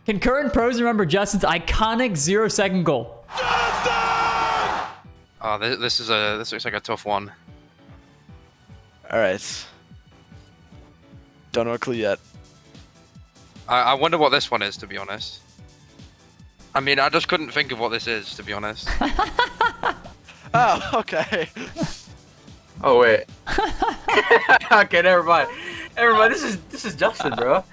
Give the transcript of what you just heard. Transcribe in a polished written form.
Can current pros remember Justin's iconic 0-second goal? Oh, this looks like a tough one. All right. Don't know a clue yet. I wonder what this one is, to be honest. I mean, I just couldn't think of what this is, to be honest. Oh, okay. Oh wait. Okay, never mind. Never mind. This is Justin, bro.